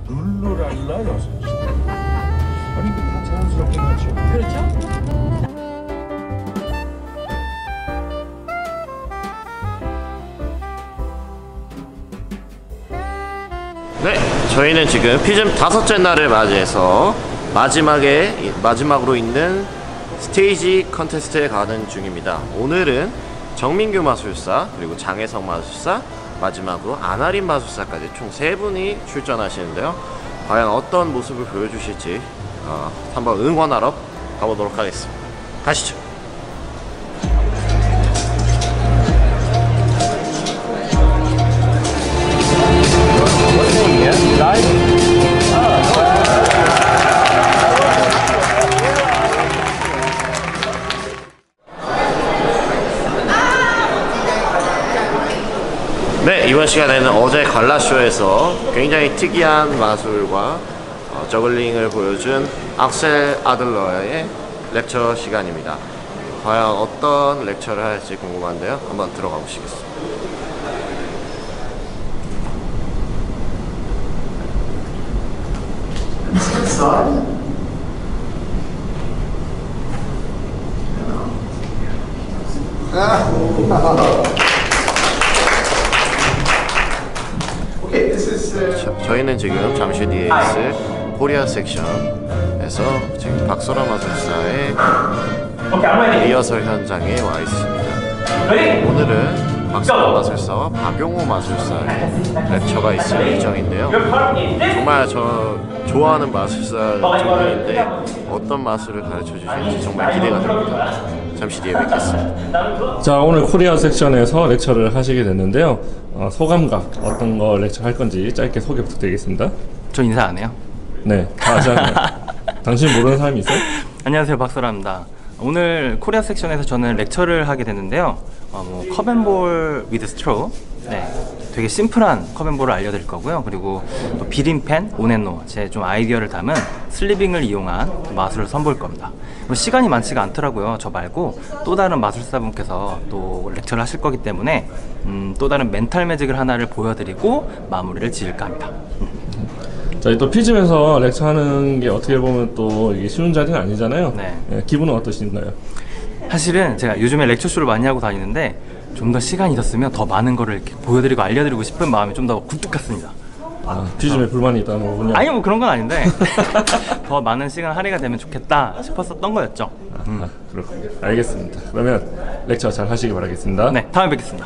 룰루랄라 6시. 아니 다 자연스럽게 하죠. 그렇죠? 네, 저희는 지금 피즘 5째 날을 맞이해서 마지막으로 있는 스테이지 컨테스트에 가는 중입니다. 오늘은 정민규 마술사, 그리고 장혜성 마술사, 마지막으로 안아린 마술사까지 총 3분이 출전하시는데요. 과연 어떤 모습을 보여주실지 한번 응원하러 가보도록 하겠습니다. 가시죠. 네, 이번 시간에는 어제 갈라쇼에서 굉장히 특이한 마술과 저글링을 보여준 악셀 아들러의 렉처 시간입니다. 과연 어떤 렉처를 할지 궁금한데요. 한번 들어가 보시겠습니다. 저희는 지금 잠시 뒤에 있을 코리아 섹션에서 지금 박소라 마술사의 리허설 현장에 와 있습니다. 오늘은 박소라 마술사와 박용호 마술사의 렉처가 있을 예정인데요. 정말 저 좋아하는 마술사 두 분인데 어떤 마술을 가르쳐 주실지 정말 기대가 됩니다. 잠시 뒤에 뵙겠습니다. 자, 오늘 코리아 섹션에서 렉처를 하시게 됐는데요. 소감과 어떤 거 렉처 할 건지 짧게 소개 부탁드리겠습니다. 저 인사 안 해요? 네, 다 아시잖아요. 당신 모르는 사람이 있어요? 안녕하세요, 박소라입니다. 오늘 코리아 섹션에서 저는 렉처를 하게 됐는데요. 컵앤볼 위드 스트로우, 네, 되게 심플한 컵앤볼을 알려드릴 거고요. 그리고 또 비린펜, 온앤노, 제 좀 아이디어를 담은 슬리빙을 이용한 마술을 선보일 겁니다. 시간이 많지가 않더라고요. 저 말고 또 다른 마술사분께서 또 렉처를 하실 거기 때문에 또 다른 멘탈 매직을 하나를 보여드리고 마무리를 지을까 합니다. 자, 또 피즘에서 렉처 하는 게 어떻게 보면 또 이게 쉬운 자리는 아니잖아요. 네. 네, 기분은 어떠신가요? 사실은 제가 요즘에 렉처쇼를 많이 하고 다니는데 좀 더 시간이 있었으면 더 많은 거를 이렇게 보여드리고 알려드리고 싶은 마음이 좀 더 굴뚝 같습니다. 아, 피즘에 불만이 있다는 거군요. 아니, 뭐 그런 건 아닌데 더 많은 시간 할애가 되면 좋겠다 싶었었던 거였죠. 그렇군요. 알겠습니다. 그러면 렉처 잘 하시기 바라겠습니다. 네, 다음에 뵙겠습니다.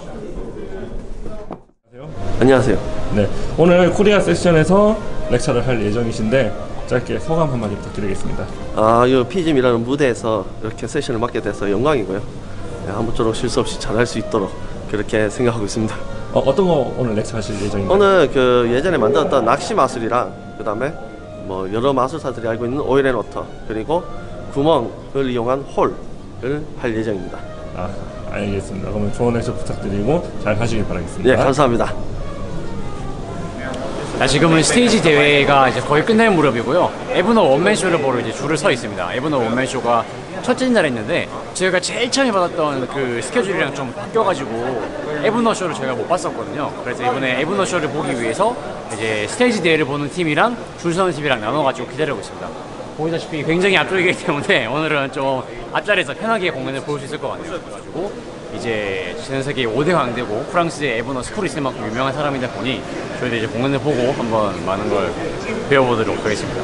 안녕하세요. 네, 오늘 코리아 섹션에서 렉처를 할 예정이신데 짧게 소감 한마디 부탁드리겠습니다. 이 피즘이라는 무대에서 이렇게 세션을 맡게 돼서 영광이고요. 네, 아무쪼록 실수 없이 잘할 수 있도록 그렇게 생각하고 있습니다. 어떤 거 오늘 렉처 하실 예정인가요? 오늘 예전에 만들었던 낚시 마술이랑 그 다음에 뭐 여러 마술사들이 알고 있는 오일 앤 워터, 그리고 구멍을 이용한 홀을 할 예정입니다. 알겠습니다. 그러면 좋은 렉처 부탁드리고 잘 하시길 바라겠습니다. 네, 감사합니다. 지금은 스테이지 대회가 이제 거의 끝날 무렵이고요. 에브너 원맨쇼를 보러 이제 줄을 서 있습니다. 에브너 원맨쇼가 첫째 날 했는데 저희가 제일 처음에 받았던 그 스케줄이랑 좀 바뀌어가지고 에브너 쇼를 저희가 못 봤었거든요. 그래서 이번에 에브너 쇼를 보기 위해서 이제 스테이지 대회를 보는 팀이랑 줄 서는 팀이랑 나눠가지고 기다리고 있습니다. 보시다시피 굉장히 앞쪽이기 때문에 오늘은 좀 앞자리에서 편하게 공연을 볼 수 있을 것 같아요. 그래가지고 이제 전 세계 5대 강대고 프랑스의 에브너 스쿨이 있을 만큼 유명한 사람이다 보니 저희도 이제 공연을 보고 한번 많은 걸 배워보도록 하겠습니다.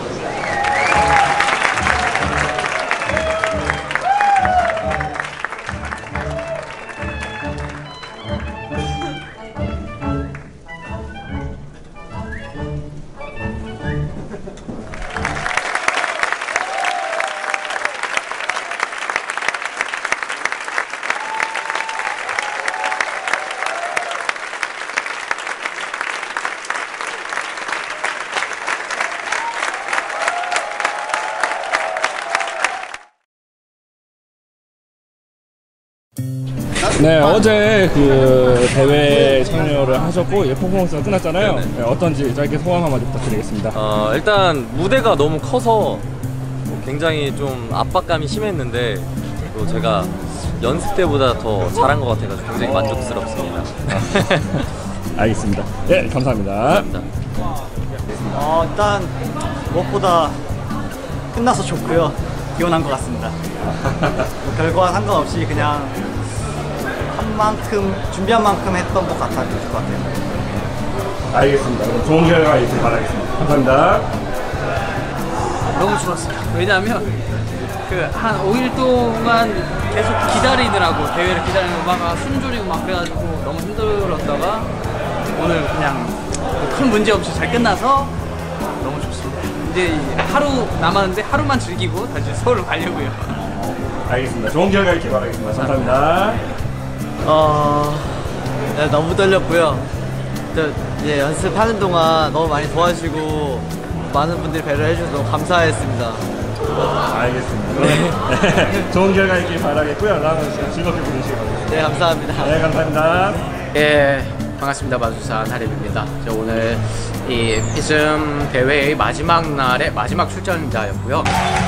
네, 어제 그 대회 참여를 하셨고 퍼포먼스가 끝났잖아요. 네, 어떤지 짧게 소감 한마디 부탁드리겠습니다. 일단 무대가 너무 커서 굉장히 좀 압박감이 심했는데 또 제가 연습 때보다 더 잘한 것 같아서 굉장히 만족스럽습니다. 알겠습니다. 네, 감사합니다. 감사합니다. 어떻습니까? 일단 무엇보다 끝나서 좋고요. 기원한 것 같습니다. 뭐 결과와 상관없이 그냥 한 만큼 준비한 만큼 했던 것 같아요. 것 같아요. 알겠습니다. 그럼 좋은 결과 있길 바라겠습니다. 감사합니다. 너무 좋았어요. 왜냐하면 그 한 5일 동안 계속 기다리느라고 대회를 기다리는 막 숨졸이고 막 그래가지고 너무 힘들었다가 오늘 그냥 큰 문제 없이 잘 끝나서 너무 좋습니다. 이제 하루 남았는데 하루만 즐기고 다시 서울로 가려고요. 알겠습니다. 좋은 결과 있길 바라겠습니다. 감사합니다. 네, 너무 떨렸고요. 이제 연습하는 동안 너무 많이 도와주시고 많은 분들이 배려해 주셔서 너무 감사했습니다. 알겠습니다. 네. 좋은 결과 있길 바라겠고요. 남은 시간 즐겁게 보내시기 바랍니다. 네, 감사합니다. 네, 감사합니다. 예, 반갑습니다. 마주산 하림입니다. 저 오늘 이 피즘 대회의 마지막 날의 마지막 출전자였고요.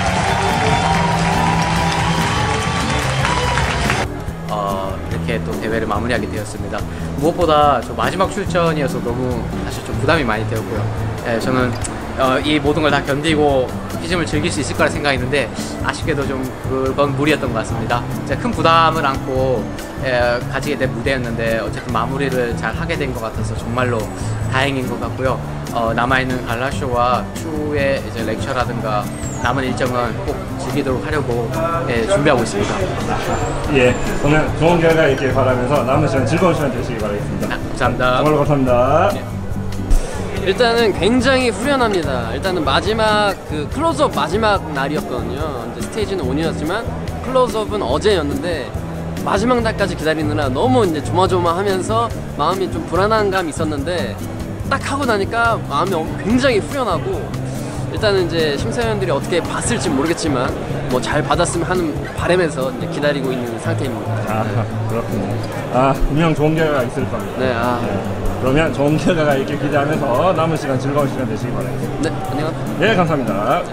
이렇게 또 대회를 마무리하게 되었습니다. 무엇보다 저 마지막 출전이어서 너무 사실 좀 부담이 많이 되었고요. 예, 저는 이 모든 걸 다 견디고 피즘을 즐길 수 있을 거라 생각했는데 아쉽게도 좀 그건 무리였던 것 같습니다. 제가 큰 부담을 안고 가지게 된 무대였는데 어쨌든 마무리를 잘 하게 된 것 같아서 정말로 다행인 것 같고요. 남아있는 갈라쇼와 추후에 이제 렉처라든가 남은 일정은 꼭 즐기도록 하려고 준비하고 있습니다. 예, 오늘 좋은 결과 있길 바라면서 남은 시간 즐거운 시간 되시기 바라겠습니다. 감사합니다. 정말로 감사합니다. 일단은 굉장히 후련합니다. 일단은 마지막 그 클로즈업 마지막 날이었거든요. 이제 스테이지는 오늘이었지만 클로즈업은 어제였는데 마지막 날까지 기다리느라 너무 이제 조마조마하면서 마음이 좀 불안한 감이 있었는데 딱 하고 나니까 마음이 굉장히 후련하고 일단은 이제 심사위원들이 어떻게 봤을지 모르겠지만 뭐 잘 받았으면 하는 바람에서 이제 기다리고 있는 상태입니다. 아, 그렇군요. 아, 분명 좋은 결과가 있을 겁니다. 네, 그러면 좋은 결과가 있길 기대하면서 남은 시간 즐거운 시간 되시기 바라겠습니다. 네, 안녕하세요. 네, 감사합니다.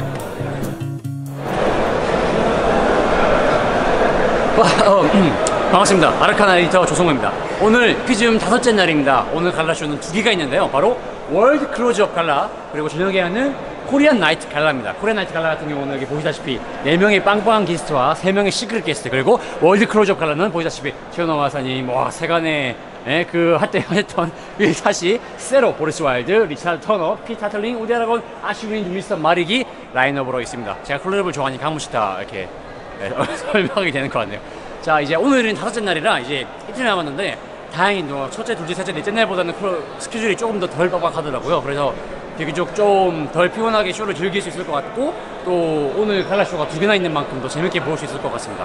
반갑습니다. 아르카나 에디터 조성호입니다. 오늘 피즘 5째 날입니다. 오늘 갈라쇼는 2개가 있는데요. 바로 월드 클로즈업 갈라 그리고 저녁에 하는 코리안 나이트 갈라입니다. 코리안 나이트 갈라 같은 경우는 여기 보시다시피 4명의 빵빵한 게스트와 3명의 시크릿 게스트 그리고 월드 클로즈업 갈라는 보시다시피 최현호 마사님, 와 세간의 그 한때 했던 윌타시, 세로, 보리스 와일드, 리차드 터너, 피터 타틀링, 우디 아라곤, 아슈윈, 미스터 마리기 라인업으로 있습니다. 제가 클로즈업을 좋아하니까 한 번씩 다 이렇게 설명하게 되는 것 같네요. 자, 이제 오늘은 5째 날이라 이제 이틀 남았는데 다행히 첫째, 둘째, 셋째, 넷째 날보다는 스케줄이 조금 더 덜 빡빡하더라고요. 그래서 비교적 좀 덜 피곤하게 쇼를 즐길 수 있을 것 같고 또 오늘 갈라쇼가 2개나 있는 만큼 더 재밌게 볼 수 있을 것 같습니다.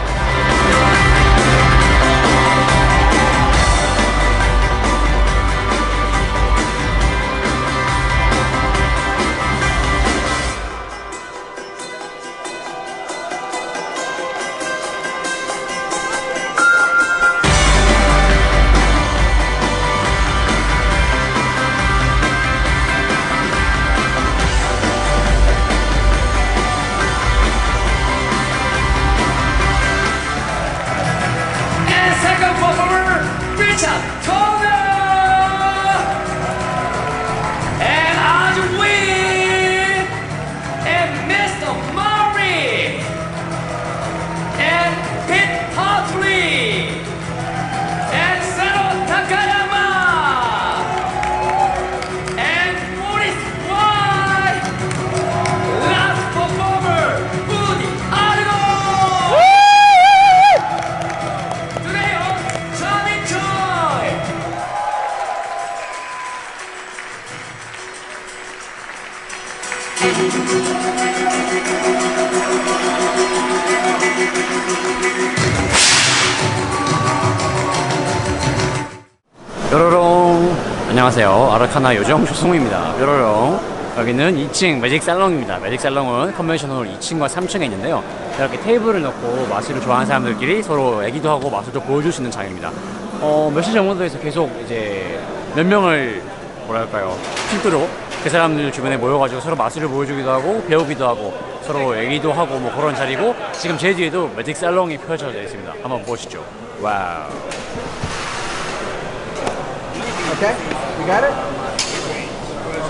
뾰로롱, 안녕하세요. 아르카나 요정 조성우입니다. 뾰로롱, 여기는 2층 매직 살롱입니다. 매직 살롱은 컨벤션홀 2층과 3층에 있는데요. 이렇게 테이블을 넣고 마술을 좋아하는 사람들끼리 서로 얘기도 하고 마술도 보여줄 수 있는 장입니다. 며칠 전부터해서 계속 이제 몇 명을 뭐랄까요, 필두로 그 사람들 주변에 모여가지고 서로 마술을 보여주기도 하고 배우기도 하고 서로 얘기도 하고 뭐 그런 자리고, 지금 제 뒤에도 매직 살롱이 펼쳐져 있습니다. 한번 보시죠. 와우. Okay, you got it?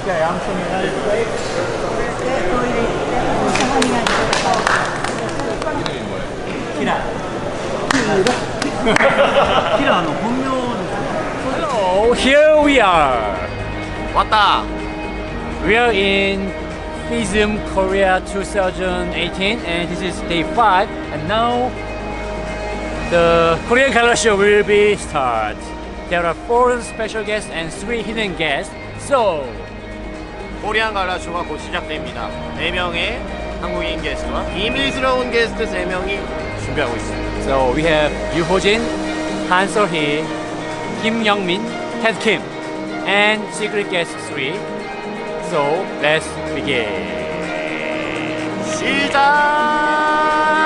Hello, here we are. 왔다. We are in FISM Korea 2018 and this is day 5 and now the Korean Color Show will be start. There are 4 special guests and 3 hidden guests. So 코리안 갈라쇼가 곧 시작됩니다. 4명의 한국인 게스트와 비밀스러운 게스트 3명이 준비하고 있습니다. So we have Yoo Ho-jin, Han So-hee, Kim Young-min, Ted Kim, and secret guest 3. So let's begin. 시작!